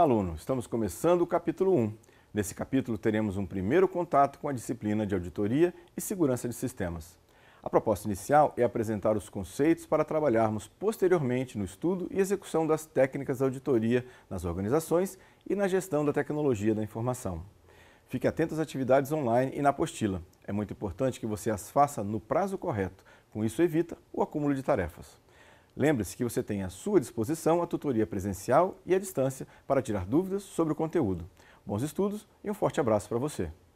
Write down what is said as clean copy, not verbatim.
aluno! Estamos começando o capítulo 1. Nesse capítulo teremos um primeiro contato com a disciplina de Auditoria e Segurança de Sistemas. A proposta inicial é apresentar os conceitos para trabalharmos posteriormente no estudo e execução das técnicas de auditoria nas organizações e na gestão da tecnologia da informação. Fique atento às atividades online e na apostila. É muito importante que você as faça no prazo correto, com isso evita o acúmulo de tarefas. Lembre-se que você tem à sua disposição a tutoria presencial e à distância para tirar dúvidas sobre o conteúdo. Bons estudos e um forte abraço para você!